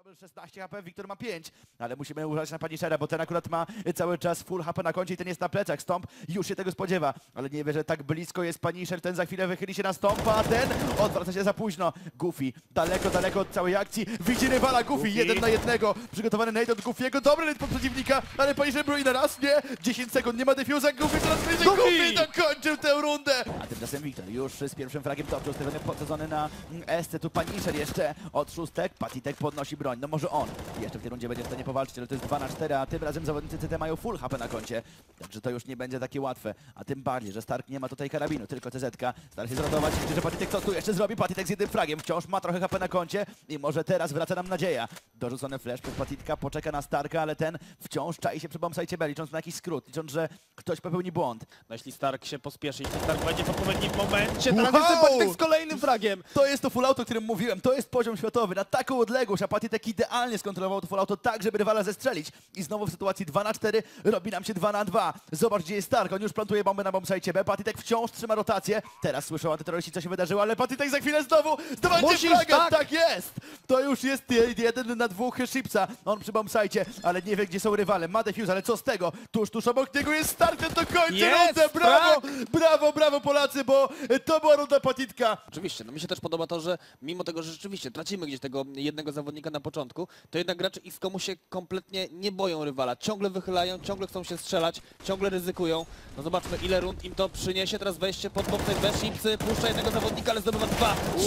Babel 16 HP, Wiktor ma 5, ale musimy uważać na Punishera, bo ten akurat ma cały czas full HP na koncie i ten jest na plecach. Stomp już się tego spodziewa, ale nie wie, że tak blisko jest Punisher, ten za chwilę wychyli się na Stompa, a ten odwraca się za późno. Goofy daleko od całej akcji, widzi rywala Goofy, 1 na 1, przygotowany nade od Goofy'ego, dobry nade pod przeciwnika, ale Punisher broni na raz, nie, 10 sekund, nie ma defuza, Goofy coraz bliżej, Goofy dokończył tę rundę! A tymczasem Wiktor już z pierwszym fragiem dobrze ustawiony, podsadzony na SC, tu Punisher jeszcze od szóstek, Patitek podnosi broń, no może on jeszcze w tej rundzie będzie w stanie powalczyć, ale to jest 2 na 4, a tym razem zawodnicy CT mają full HP na koncie, także to już nie będzie takie łatwe, a tym bardziej, że Stark nie ma tutaj karabinu, tylko CZ-ka, stara się zrotować, liczy, że Patitek co tu jeszcze zrobi, Patitek z jednym fragiem, wciąż ma trochę HP na koncie i może teraz wraca nam nadzieja. Dorzucony flash przez Patitka, poczeka na Starka, ale ten wciąż czai się przy bombsite B, licząc na jakiś skrót, licząc, że ktoś popełni błąd. No jeśli Stark się pospieszy, jeśli Stark będzie w odpowiednim momencie, teraz jest ten Patitek z kolejnym fragiem! To jest to full auto, o którym mówiłem, to jest poziom światowy, na taką odległość, a Patitek idealnie skontrolował to full auto tak, żeby rywala zestrzelić. I znowu w sytuacji 2 na 4 robi nam się 2 na 2. Zobacz, gdzie jest Stark, on już plantuje bombę na bombsite B, Patitek wciąż trzyma rotację. Teraz słyszą antyterroryści, co się wydarzyło, ale Patitek za chwilę znowu zdobędzie flagę, tak jest! To już jest 1 na 2 Shipsa, on przy bombsite, ale nie wie, gdzie są rywale, ma defuse, ale co z tego? Tuż obok niego jest Stark, ten to kończy rundę, brawo Polacy, bo to była runda Patitka. Oczywiście, no mi się też podoba to, że mimo tego, że rzeczywiście tracimy gdzieś tego jednego zawodnika na początku, to jednak gracze XCOM-u się kompletnie nie boją rywala. Ciągle wychylają, ciągle chcą się strzelać, ciągle ryzykują. No zobaczmy, ile rund im to przyniesie. Teraz wejście pod bombsite B, Shipsy puszcza jednego zawodnika, ale zdobywa 2, 3,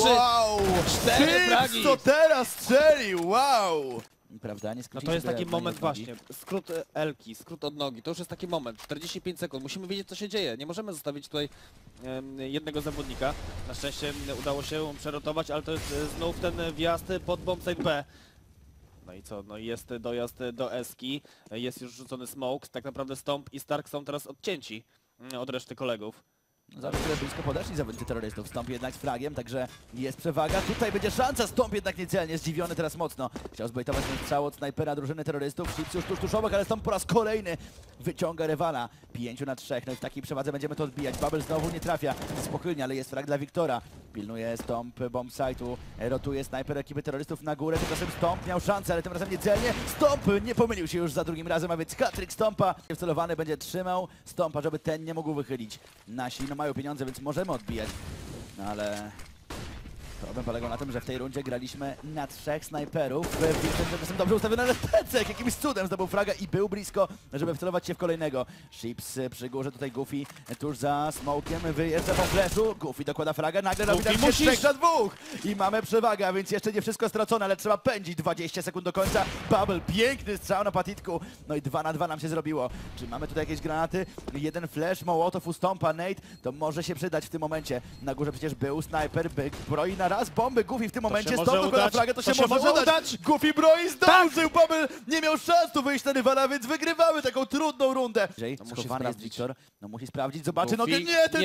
4 fragi. Co teraz strzelił, wow! Prawda, nie No to jest taki moment właśnie, skrót Elki, skrót od nogi, to już jest taki moment, 45 sekund, musimy wiedzieć, co się dzieje, nie możemy zostawić tutaj jednego zawodnika. Na szczęście udało się przerotować, ale to jest znów ten wjazd pod bombsite B. No i co, no i jest dojazd do Eski, jest już rzucony smoke, tak naprawdę Stomp i Stark są teraz odcięci od reszty kolegów. Zawsze blisko podeszli zawodnicy terrorystów. Stomp jednak z fragiem, także jest przewaga. Tutaj będzie szansa, Stomp jednak niecelnie, zdziwiony teraz mocno. Chciał zbejtować ten strzał od snajpera drużyny terrorystów. Chips już tuż obok, ale Stomp po raz kolejny wyciąga rywala. 5 na 3, no i w takiej przewadze będziemy to odbijać. Babel znowu nie trafia, spokojnie, ale jest frag dla Wiktora. Pilnuje Stomp bombsite'u, rotuje snajper ekipy terrorystów na górę. Tymczasem Stomp miał szansę, ale tym razem niecelnie. Stomp nie pomylił się już za drugim razem, a więc hat-trick Stompa. Wcelowany będzie trzymał Stompa, żeby ten nie mógł wychylić. Nasi no mają pieniądze, więc możemy odbijać. No ale problem polegał na tym, że w tej rundzie graliśmy na 3 snajperów. Wilson są dobrze ustawiony, ale Tecek jakimś cudem zdobył fraga i był blisko, żeby wcelować się w kolejnego. Ships przy górze, tutaj Goofy tuż za smokiem, wyjeżdża po flashu. Goofy dokłada fraga, nagle robi tam 3 na 2 i mamy przewagę, a więc jeszcze nie wszystko stracone, ale trzeba pędzić. 20 sekund do końca. Babel, piękny strzał na Patitku. No i 2 na 2 nam się zrobiło. Czy mamy tutaj jakieś granaty? Jeden flash, Mołotow u Stompa, Nate, to może się przydać w tym momencie. Na górze przecież był snajper, broi na raz bomby, Goofy w tym momencie, Stomp dokłada flagę, to się może udać. Goofy broi, zdążył, Babel nie miał szans tu wyjść na rywala, więc wygrywamy taką trudną rundę. Schowany jest Wiktor, no musi sprawdzić, zobaczy, no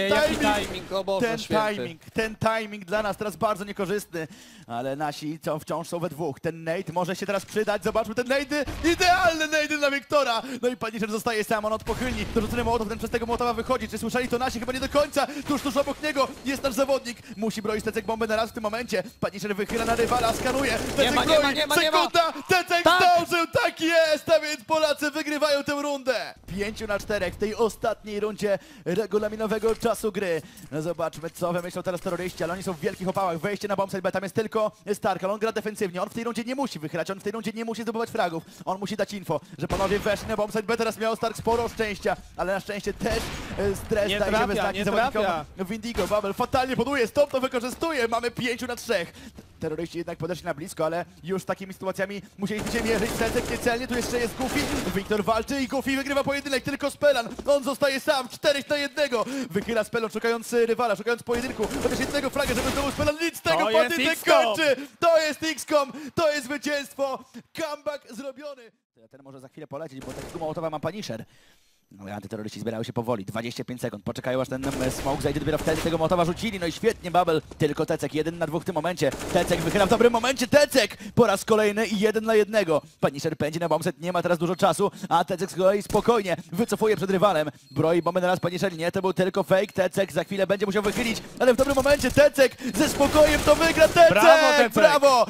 ten timing dla nas teraz bardzo niekorzystny, ale nasi wciąż są we dwóch. Ten nade może się teraz przydać, zobaczmy ten nade, idealny nade dla Wiktora. No i Punisher zostaje sam, on od pochylni, dorzucony Mołotow, ten przez tego Mołotowa wychodzi. Czy słyszeli to nasi? Chyba nie do końca, tuż obok niego jest nasz zawodnik, musi broić Tecek bombę na raz w tym momencie. Punisher wychyla na rywala, skanuje, Tecek broi, sekunda, Tecek zdążył, tak jest, a więc Polacy wygrywają tę rundę. 5 na 4 w tej ostatniej rundzie regulaminowego czasu gry. No zobaczmy, co wymyślą teraz terroryści, ale oni są w wielkich opałach. Wejście na bombsite B, tam jest tylko Stark, ale on gra defensywnie, on w tej rundzie nie musi wychylać, on w tej rundzie nie musi zdobywać fragów. On musi dać info, że panowie weszli na bombsite B, teraz miał Stark sporo szczęścia, ale na szczęście też stres daje się we znaki zawodnikom Windigo. Babel fatalnie poduje, Stomp to wykorzystuje, mamy 5 na 3. Terroryści jednak podeszli na blisko, ale już z takimi sytuacjami musieliśmy się mierzyć. Tecek niecelnie, tu jeszcze jest Goofy. Wiktor walczy i Goofy wygrywa pojedynek, tylko Spelan. On zostaje sam, 4 na 1. Wychyla Spelon, szukając rywala, szukając pojedynku. Chociaż jednego flagę, żeby zdobył Spelan, nic z tego, Patitek kończy! To jest XCOM, to jest zwycięstwo! Comeback zrobiony! Ten może za chwilę polecieć, bo tak Mołotowa ma Punisher. No i antyterroryści zbierają się powoli, 25 sekund, poczekają aż ten smoke zajdzie, dopiero wtedy tego motowa rzucili, no i świetnie Bubble, tylko Tecek 1 na 2 w tym momencie, Tecek wychyla w dobrym momencie, Tecek po raz kolejny i 1 na 1. Punisher pędzi na bombset, nie ma teraz dużo czasu, a Tecek z kolei spokojnie wycofuje przed rywalem, broi bombę na raz Punisher, nie, to był tylko fake, Tecek za chwilę będzie musiał wychylić, ale w dobrym momencie Tecek ze spokojem to wygra, Tecek! Brawo, Tecek! Brawo!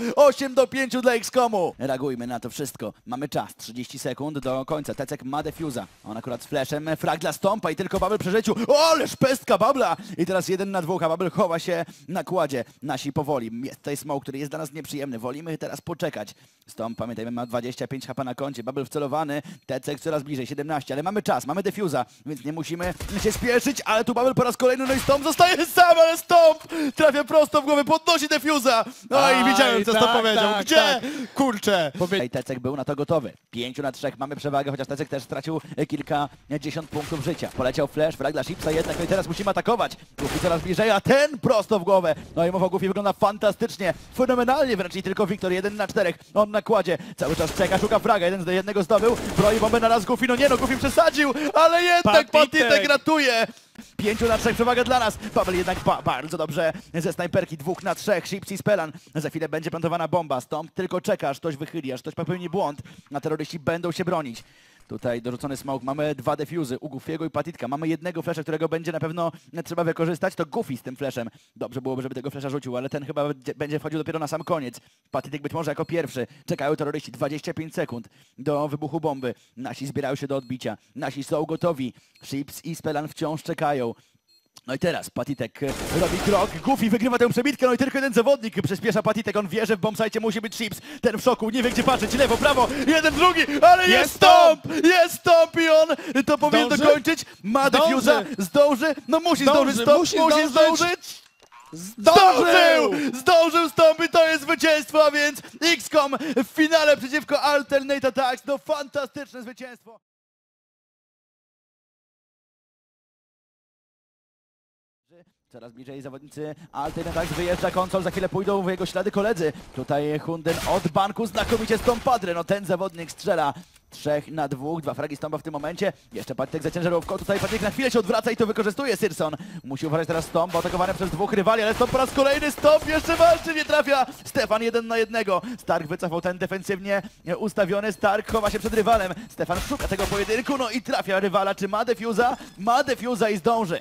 8-5 dla XCOM-u. Reagujmy na to wszystko, mamy czas, 30 sekund do końca, Tecek ma defuza, on akurat z flashem, frag dla Stompa i tylko Bubble przy życiu. O, ależ pestka Bubble'a! I teraz 1 na 2, a Bubble chowa się na kładzie. Nasi powoli. Jest tutaj smoke, który jest dla nas nieprzyjemny. Wolimy teraz poczekać. Stomp, pamiętajmy, ma 25 HP na koncie. Bubble wcelowany. Tecek coraz bliżej, 17, ale mamy czas, mamy defuza, więc nie musimy się spieszyć, ale tu Bubble po raz kolejny, no i Stomp zostaje sam, ale Stomp trafia prosto w głowę, podnosi defuza. No i widziałem, co to powiedział. tak, Gdzie? tak. Kurczę! I Tecek był na to gotowy. 5 na 3, mamy przewagę, chociaż Tecek też stracił kilkadziesiąt punktów życia. Poleciał flash, frag dla Shipsa jednak, no i teraz musimy atakować. Goofy coraz bliżej, a ten prosto w głowę. No i mowa Goofy wygląda fantastycznie, fenomenalnie wręcz i tylko Wiktor 1 na 4. On na kładzie, cały czas czeka, szuka fraga, 1 do 1 zdobył, broi bombę na raz Goofy, no nie no, Goofy przesadził, ale jednak Patitek ratuje. 5 na 3 przewaga dla nas. Paweł jednak bardzo dobrze ze snajperki, 2 na 3. Ships i Spelan. Za chwilę będzie plantowana bomba. Stomp tylko czeka, aż ktoś wychyli, aż ktoś popełni błąd. A terroryści będą się bronić. Tutaj dorzucony smoke, mamy 2 defuzy u Goofiego i Patitka. Mamy jednego flasha, którego będzie na pewno trzeba wykorzystać. To Goofy z tym flashem. Dobrze byłoby, żeby tego flasha rzucił, ale ten chyba będzie wchodził dopiero na sam koniec. Patitek być może jako pierwszy. Czekają terroryści, 25 sekund do wybuchu bomby. Nasi zbierają się do odbicia. Nasi są gotowi. Ships i Spelan wciąż czekają. No i teraz Patitek robi krok, Goofy wygrywa tę przebitkę, no i tylko jeden zawodnik przyspiesza Patitek, on wie, że w bombsite musi być Ships, ten w szoku, nie wie gdzie patrzeć, lewo, prawo, jeden, drugi, ale jest Stomp! Jest Stomp i on to powinien dokończyć, ma defuza, zdąży, no musi zdążyć Stomp, musi zdążyć! Zdążył Stomp i to jest zwycięstwo, a więc XCOM w finale przeciwko Alternate Attacks, no fantastyczne zwycięstwo! Coraz bliżej zawodnicy Alternate Attacks, wyjeżdża konsol, za chwilę pójdą w jego ślady koledzy. Tutaj Hunden od banku, znakomicie Stomp Padre, no ten zawodnik strzela 3 na 2, 2 fragi Stompa w tym momencie. Jeszcze Patitek za ciężarówką, tutaj Patitek na chwilę się odwraca i to wykorzystuje Syrson. Musi uważać teraz Stomp, atakowany przez 2 rywali, ale Stomp po raz kolejny, Stomp jeszcze walczy, nie trafia. Stefan 1 na 1. Stark wycofał ten defensywnie ustawiony, Stark chowa się przed rywalem. Stefan szuka tego pojedynku, no i trafia rywala, czy ma defuza? Ma defuza i zdąży.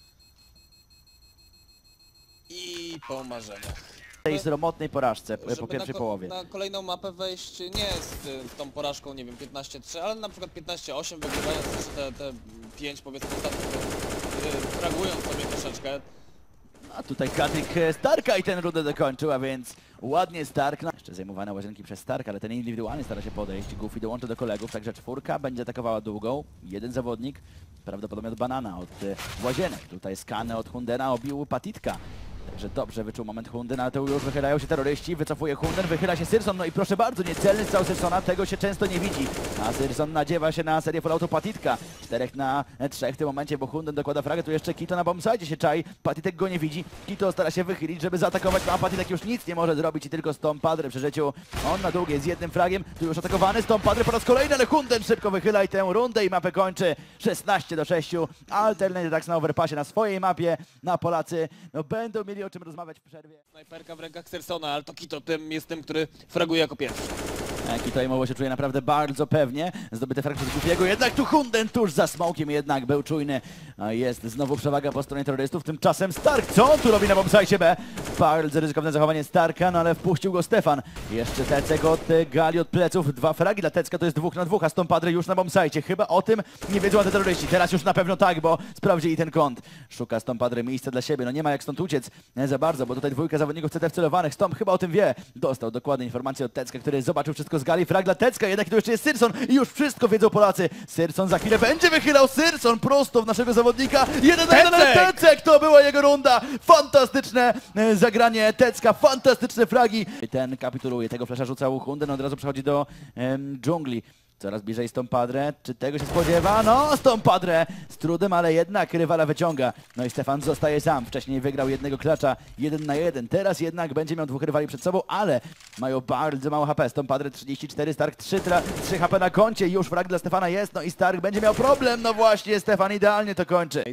I po marzeniach. W tej sromotnej porażce po Żeby pierwszej połowie. Na kolejną mapę wejść nie z tą porażką, nie wiem, 15-3, ale na przykład 15-8, wygrywając te 5 powiedzmy ostatnich, fragując sobie troszeczkę. A tutaj Katrik Starka i ten rundę dokończył, a więc ładnie Stark. Jeszcze zajmowane łazienki przez Starka, ale ten indywidualnie stara się podejść. Goofy dołączy do kolegów, także 4 będzie atakowała długą. Jeden zawodnik, prawdopodobnie od Banana, od łazienek. Tutaj skany od Hundena obił Patitka. Także dobrze wyczuł moment Hunden, ale to już wychylają się terroryści, wycofuje Hunden, wychyla się Syrson, no i proszę bardzo, niecelny strzał Syrsona, tego się często nie widzi. A Syrson nadziewa się na serię falloutu Patitka. 4 na 3 w tym momencie, bo Hunden dokłada fragę, tu jeszcze Kito na bombsite się czai, Patitek go nie widzi, Kito stara się wychylić, żeby zaatakować, a Patitek już nic nie może zrobić i tylko Stomp Padre przy życiu. On na długie z jednym fragiem, tu już atakowany, Stomp Padre po raz kolejny, ale Hunden szybko wychyla i tę rundę i mapę kończy 16-6. Alternate Attacks na overpassie na swojej mapie, na Polacy, no będą mieli o czym rozmawiać w przerwie. Snajperka w rękach Syrsona, ale to Kito jest tym, który fraguje jako pierwszy. Kito Imowo się czuje naprawdę bardzo pewnie. Zdobyty frag przez Goofiego, jednak tu Hunden tuż za smokiem jednak był czujny. Jest znowu przewaga po stronie terrorystów, tymczasem Stark, co on tu robi na bombsite B? Bardzo ryzykowne zachowanie Starka, no ale wpuścił go Stefan. Jeszcze Tecek od Gali od pleców, 2 fragi dla Tecka, to jest 2 na 2, a Stomp Padre już na bombsite. Chyba o tym nie wiedzą antyterroryści, teraz już na pewno tak, bo sprawdzili ten kąt. Szuka Stomp Padre miejsca dla siebie, no nie ma jak stąd uciec za bardzo, bo tutaj 2 zawodników CT wcelowanych. Stomp chyba o tym wie, dostał dokładne informacje od Tecka, który zobaczył wszystko z Gali, frag dla Tecka, jednak tu jeszcze jest Syrson i już wszystko wiedzą Polacy. Syrson za chwilę będzie wychylał, Syrson prosto w naszego zawodnika, 1 na 1, ale Tecek, to była jego runda, fantastyczne zagranie Tecka, fantastyczne fragi. Ten kapituluje, tego flasha rzucał Hunden, od razu przechodzi do dżungli. Coraz bliżej Stompadre, czy tego się spodziewa? No, Stompadre z trudem, ale jednak rywala wyciąga. No i Stefan zostaje sam. Wcześniej wygrał jednego klacza 1 na 1. Teraz jednak będzie miał 2 rywali przed sobą, ale mają bardzo mało HP. Stompadre 34, Stark 3 HP na koncie. Już frag dla Stefana jest, no i Stark będzie miał problem. No właśnie, Stefan idealnie to kończy.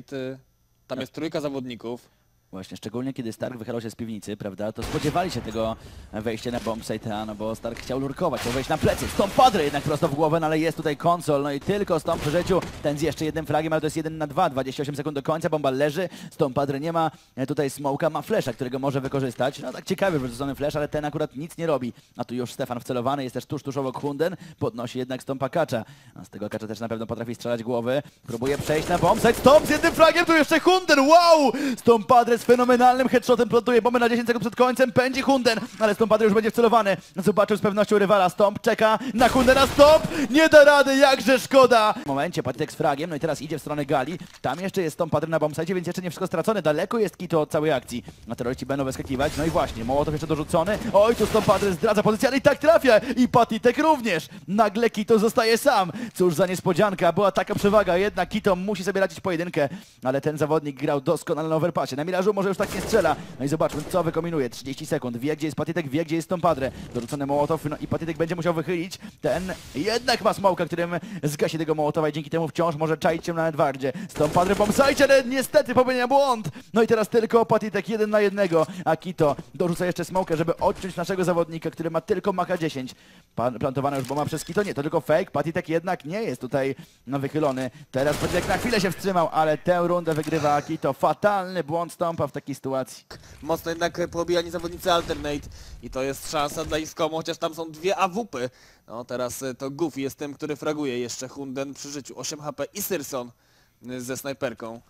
Tam jest trójka zawodników. Właśnie, szczególnie kiedy Stark wychylał się z piwnicy, prawda, to spodziewali się tego wejścia na bombsite, no bo Stark chciał lurkować, chciał wejść na plecy. Stompadre jednak prosto w głowę, no ale jest tutaj konsol, no i tylko Stomp przy życiu, ten z jeszcze jednym fragiem, ale to jest 1 na 2, 28 sekund do końca, bomba leży, Stompadre nie ma tutaj smoka, ma flasha, którego może wykorzystać. No tak ciekawy wyrzucony flash, ale ten akurat nic nie robi. A tu już Stefan wcelowany, jest też tuż obok Hunden, podnosi jednak Stompa Kacza. A z tego Kacza też na pewno potrafi strzelać głowy, próbuje przejść na bombsite, Stomp z jednym fragiem, tu jeszcze Hunden, wow! Stompadre z fenomenalnym headshotem plotuje bombę na 10 sekund przed końcem, pędzi Hunden, ale Stompadre już będzie wcelowany. Zobaczył z pewnością rywala, Stomp czeka na Hundena, Stomp, nie da rady, jakże szkoda! W momencie Patitek z fragiem, no i teraz idzie w stronę gali, tam jeszcze jest Stompadre na bombsite, więc jeszcze nie wszystko stracone, daleko jest Kito od całej akcji. A terroryści będą wyskakiwać, no i właśnie, Mołotow jeszcze dorzucony, oj tu Stompadre zdradza pozycję, ale i tak trafia i Patitek również. Nagle Kito zostaje sam, cóż za niespodzianka, była taka przewaga, jednak Kito musi sobie radzić pojedynkę, ale ten zawodnik grał doskonale na overpassie, na Mirażu może już tak nie strzela. No i zobaczmy, co wykombinuje. 30 sekund. Wie, gdzie jest Patitek, wie, gdzie jest Stompadre. Dorzucony Mołotow, no i Patitek będzie musiał wychylić. Ten jednak ma smoka, którym zgasi tego Mołotowa i dzięki temu wciąż może czaić się na Edwardzie. Stompadre bombsite, ale niestety popełnia błąd. No i teraz tylko Patitek 1 na 1, a Kito dorzuca jeszcze smokę, żeby odciąć naszego zawodnika, który ma tylko maka 10. Plantowana już bomba przez Kito, nie, to tylko fake. Patitek jednak nie jest tutaj wychylony. Teraz Patitek na chwilę się wstrzymał, ale tę rundę wygrywa Kito. Fatalny błąd Stompa w takiej sytuacji. Mocno jednak poobijani zawodnicy Alternate i to jest szansa dla X-Comu, chociaż tam są 2 AWP-y. No teraz to Goofy jest tym, który fraguje, jeszcze Hunden przy życiu, 8 HP i Syrson ze snajperką.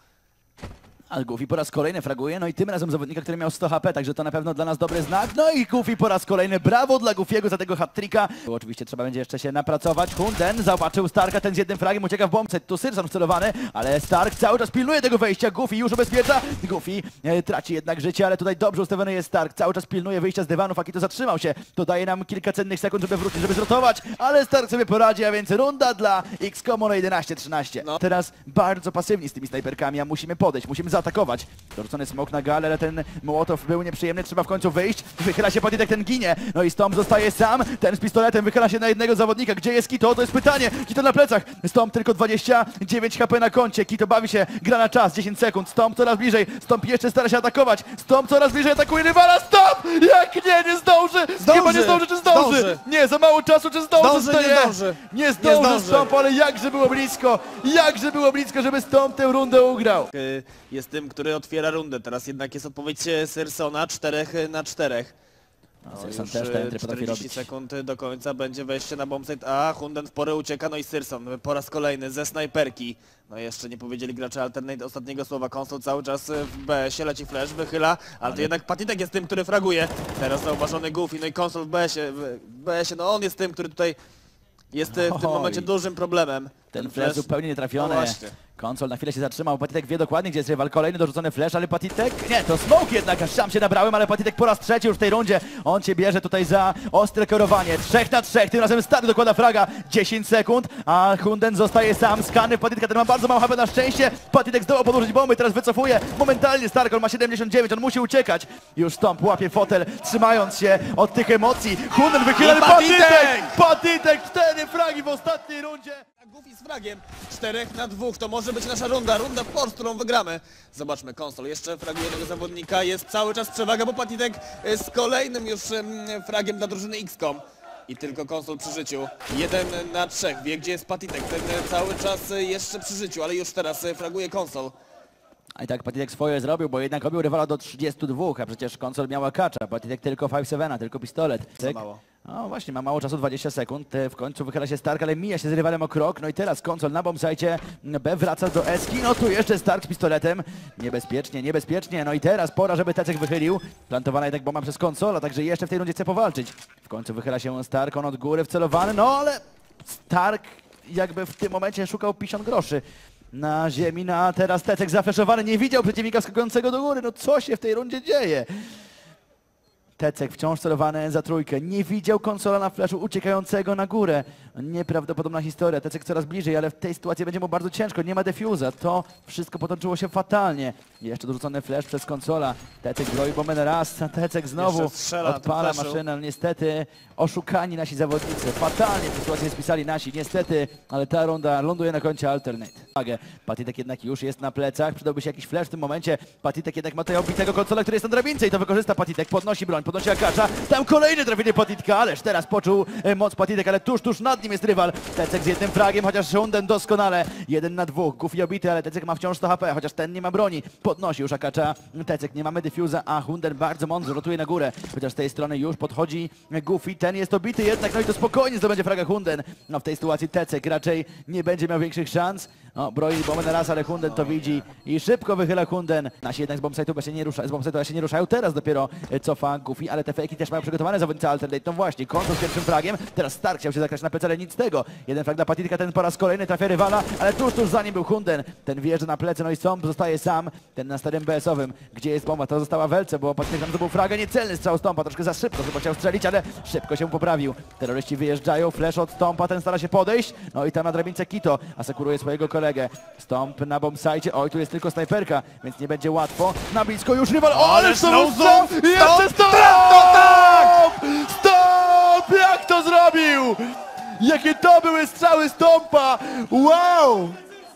A Goofy po raz kolejny fraguje, no i tym razem zawodnika, który miał 100 HP, także to na pewno dla nas dobry znak. No i Goofy po raz kolejny, brawo dla Goofiego za tego hat-tricka. Oczywiście trzeba będzie jeszcze się napracować. Hunden zobaczył Starka, ten z jednym fragiem ucieka w bombce, tu Syrson wcelowany, ale Stark cały czas pilnuje tego wejścia, Goofy już ubezpiecza. Goofy traci jednak życie, ale tutaj dobrze ustawiony jest Stark, cały czas pilnuje wyjścia z dywanów, a Kito zatrzymał się. To daje nam kilka cennych sekund, żeby wrócić, żeby zrotować, ale Stark sobie poradzi, a więc runda dla X-Comu na 11-13. No. Teraz bardzo pasywni z tymi snajperkami, a musimy podejść, musimy zaatakować. Dorzucony smok na galę, ale ten Mołotow był nieprzyjemny, trzeba w końcu wyjść. Wychyla się Patitek, ten ginie. No i Stomp zostaje sam, ten z pistoletem wychyla się na jednego zawodnika. Gdzie jest Kito? To jest pytanie. Kito na plecach. Stomp tylko 29 HP na koncie. Kito bawi się, gra na czas, 10 sekund. Stomp coraz bliżej. Stomp jeszcze stara się atakować. Stomp coraz bliżej atakuje rywala. Stomp! Jak nie zdąży! Chyba nie zdąży, czy zdąży? Nie, za mało czasu, czy zdąży? Nie zdąży. Nie zdąży Stomp, ale jakże było blisko. Jakże było blisko, żeby Stomp tę rundę ugrał. Jest tym, który otwiera rundę. Teraz jednak jest odpowiedź Syrsona 4 na 4. No, Syrson już też ten potrafi 40 robić. sekund do końca będzie wejście na bombsite, a Hunden w porę ucieka, no i Syrson po raz kolejny ze snajperki. No jeszcze nie powiedzieli gracze Alternate ostatniego słowa, konsol cały czas w BS-ie, leci flash, wychyla, ale to jednak Patitek jest tym, który fraguje. Teraz zauważony Goofy, no i konsol w BS-ie, no on jest tym, który tutaj jest w tym momencie dużym problemem. Ten flash zupełnie nietrafiony. No właśnie. Konsol na chwilę się zatrzymał, Patitek wie dokładnie, gdzie jest rywal. Kolejny dorzucony flash, ale Patitek... Nie, to smoke jednak, aż sam się nabrałem, ale Patitek po raz trzeci już w tej rundzie. On cię bierze tutaj za ostre kierowanie. 3 na 3, tym razem Stark dokłada fraga. 10 sekund, a Hunden zostaje sam. Skany Patitka, ten ma bardzo mało HP na szczęście. Patitek zdołał podłożyć bomby, teraz wycofuje. Momentalnie Stark, on ma 79, on musi uciekać. Już Stomp łapie fotel, trzymając się od tych emocji. Hunden wychyla, ale Patitek! 4 fragi w ostatniej rundzie. Goofy z fragiem, 4 na 2, to może być nasza runda w Force, którą wygramy. Zobaczmy, konsol jeszcze fraguje jednego zawodnika, jest cały czas przewaga, bo Patitek z kolejnym już fragiem dla drużyny X-Com. I tylko konsol przy życiu, 1 na 3, wie gdzie jest Patitek, ten cały czas jeszcze przy życiu, ale już teraz fraguje konsol. A i tak Patitek swoje zrobił, bo jednak robił rywala do 32, a przecież konsol miała Kacza. Patitek tylko 5-7, tylko pistolet. Za mało. No właśnie, ma mało czasu, 20 sekund. W końcu wychyla się Stark, ale mija się z rywalem o krok. No i teraz konsol na bombsite. B wraca do Eski. No tu jeszcze Stark z pistoletem. Niebezpiecznie, niebezpiecznie. No i teraz pora, żeby Tecek wychylił. Plantowana jednak bomba przez konsola, także jeszcze w tej rundzie chce powalczyć. W końcu wychyla się Stark, on od góry wcelowany. No ale Stark jakby w tym momencie szukał 50 groszy. Na ziemi, a teraz Tecek zafleszowany, nie widział przeciwnika skakującego do góry. No co się w tej rundzie dzieje? Tecek wciąż celowany za trójkę. Nie widział konsola na flashu uciekającego na górę. Nieprawdopodobna historia. Tecek coraz bliżej, ale w tej sytuacji będzie mu bardzo ciężko. Nie ma defuza. To wszystko potoczyło się fatalnie. Jeszcze dorzucony flash przez konsola. Tecek broi bombę na raz. Tecek znowu Jeszcze strzela na tym odpala flashu. maszynę. Ale niestety oszukani nasi zawodnicy. Fatalnie tę sytuację spisali nasi. Niestety, ale ta runda ląduje na koncie Alternate. Patitek jednak już jest na plecach. Przydałby się jakiś flash w tym momencie. Patitek jednak ma tutaj obitego konsola, który jest na drabince i to wykorzysta Patitek. Podnosi broń, podnosi Akacza. Tam kolejne trafienie Patitka, ależ teraz poczuł moc Patitek, ale tuż nad nim jest rywal. Tecek z jednym fragiem, chociaż Hunden doskonale. 1 na 2. Goofy obity, ale Tecek ma wciąż 100 HP, chociaż ten nie ma broni. Podnosi już Akacza. Tecek, nie mamy defuza, a Hunden bardzo mądrze rotuje na górę. Chociaż z tej strony już podchodzi Goofy. Ten jest obity jednak, no i to spokojnie zdobędzie fraga Hunden. No w tej sytuacji Tecek raczej nie będzie miał większych szans. No, broi bombę na raz, ale Hunden to widzi i szybko wychyla Hunden. Nasi jednak z bombsite'u się nie ruszają, się nie ruszają, teraz dopiero cofa Goofy, ale te fejki też mają przygotowane zawodnicy Alternate. No właśnie, Konsul z pierwszym fragiem, teraz Stark chciał się zagrać na plecy, ale nic z tego. Jeden frag dla Patitka, ten po raz kolejny trafia rywala, ale tuż za nim był Hunden. Ten wjeżdża na plecy, no i Stomp zostaje sam, ten na starym BS-owym. Gdzie jest bomba? To została Welce, bo Patitek tam zdobył fragę, niecelny strzał Stompa, troszkę za szybko, chyba chciał strzelić, ale szybko się poprawił. Terroryści wyjeżdżają, flash od Stompa, ten stara się podejść, no i tam na drabince Kito asekuruje swojego kolegę. Stomp na bombsite, oj tu jest tylko snajperka, więc nie będzie łatwo. Na blisko już rywal, ale Stomp! Jeszcze Stomp! Stomp! Jak to zrobił? Jakie to były strzały Stompa! Wow!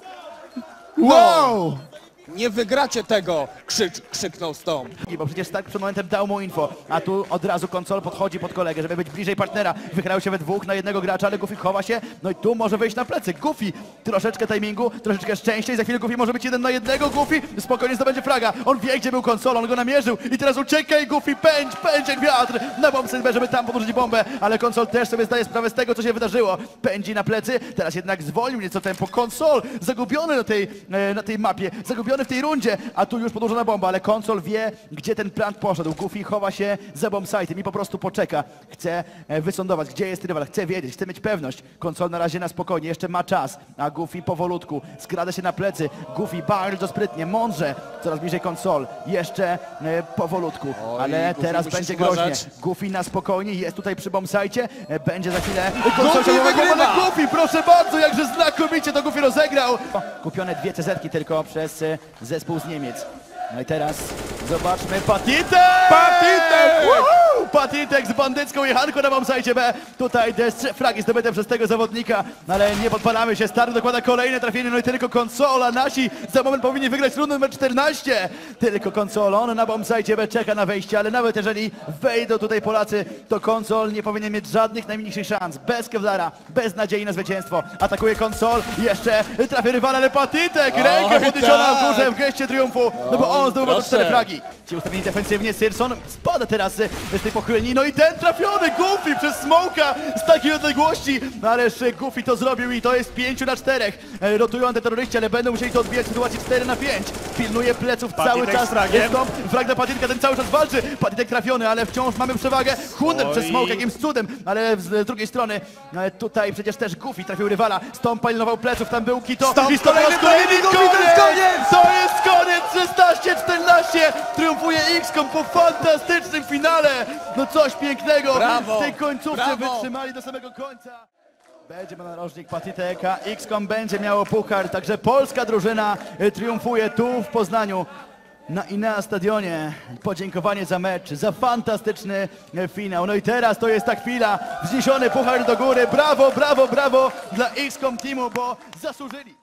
Wow! Nie wygracie tego! Krzyknął Stomp. Bo przecież Stark przed momentem dał mu info, a tu od razu konsol podchodzi pod kolegę, żeby być bliżej partnera. Wychylają się we dwóch na jednego gracza, ale Goofy chowa się, no i tu może wejść na plecy. Goofy, troszeczkę timingu, troszeczkę szczęścia i za chwilę Goofy może być 1 na 1. Goofy spokojnie zdobędzie fraga. On wie, gdzie był konsol, on go namierzył i teraz ucieka i Goofy pędź jak wiatr na bombsite, żeby tam podłożyć bombę, ale konsol też sobie zdaje sprawę z tego, co się wydarzyło. Pędzi na plecy, teraz jednak zwolnił nieco tempo. Konsol zagubiony na tej mapie, zagubiony w tej rundzie, a tu już podłożona bomba, ale konsol wie, gdzie ten plant poszedł. Goofy chowa się za bombsite'em i po prostu poczeka. Chce wysądować, gdzie jest rywal, chce wiedzieć, chce mieć pewność. Konsol na razie na spokojnie, jeszcze ma czas, a Goofy powolutku skrada się na plecy. Goofy bardzo sprytnie, mądrze, coraz bliżej konsol, jeszcze powolutku, ale Goofy, teraz musisz będzie uważać. groźnie. Goofy na spokojnie, jest tutaj przy bombsite, będzie za chwilę. Goofy wygrywa! Ale Goofy, proszę bardzo, jakże znakomicie to Goofy rozegrał. Kupione 2 CZ-ki tylko przez zespół z Niemiec. No i teraz zobaczmy Patitek! Patitek z bandycką jechanką na bombsite B. Tutaj te 3 fragi zdobyte przez tego zawodnika, no ale nie podpalamy się. Stark dokłada kolejne trafienie, no i tylko konsola. Nasi za moment powinni wygrać rundę numer 14. Tylko konsola, on na bombsite B czeka na wejście, ale nawet jeżeli wejdą tutaj Polacy, to konsol nie powinien mieć żadnych najmniejszych szans. Bez Kevlara, bez nadziei na zwycięstwo. Atakuje konsol, jeszcze trafia rywala, ale Patitek, rękę podniesiona w górze w geście triumfu, no bo on zdobywa 4 fragi. Ci ustawieni defensywnie, Syrson spada teraz z tej pochylni, no i ten trafiony Goofy przez smoka z takiej odległości, no ależ Goofy to zrobił i to jest 5 na 4. Rotują te terroryści, ale będą musieli to odbijać w sytuacji 4 na 5. Pilnuje pleców cały czas. Jest to frag dla Patitka, ten cały czas walczy. Patitek trafiony, ale wciąż mamy przewagę. Hunden przez smoke jakimś cudem, ale z drugiej strony tutaj przecież też Goofy trafił rywala. Stomp pilnował pleców, tam był Kito. Stomp, I kolejny Goofy, to jest koniec! To jest koniec! 16-14! Triumfuje XCOM po fantastycznym finale! No coś pięknego! Brawo! W tej końcówce Brawo! wytrzymali do samego końca. Będzie narożnik Patiteka, XCOM będzie miało puchar, także polska drużyna triumfuje tu w Poznaniu. Na Inea Stadionie. Podziękowanie za mecz, za fantastyczny finał. No i teraz to jest ta chwila, wzniesiony puchar do góry. Brawo, brawo, brawo dla XCOM Teamu, bo zasłużyli.